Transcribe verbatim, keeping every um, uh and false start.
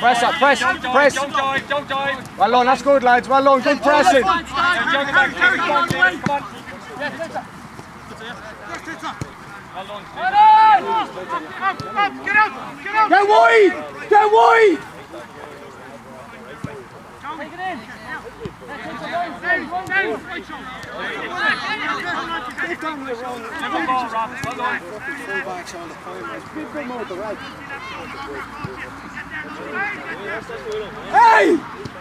Press up, press, press. Don't dive, don't dive. Well on, that's good lads, well on, good pressing. Come on, David, come on. Get out! Get out! Get wide! Get wide! Take it in! Down! Down! Right shoulder! Never ball, Rob. Well done. Hey!